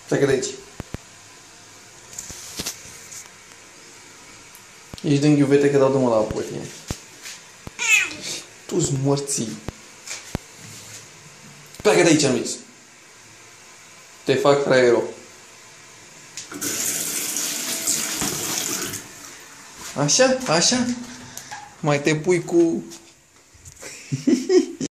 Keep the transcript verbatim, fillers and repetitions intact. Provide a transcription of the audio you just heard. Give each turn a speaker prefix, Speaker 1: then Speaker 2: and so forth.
Speaker 1: Pleacă de aici. Ești din ghiuvete că dau drumul la apă tine. Tu-s morții. Pleacă de aici, am zis. Te fac fraierul. Așa, așa. Mai te pui cu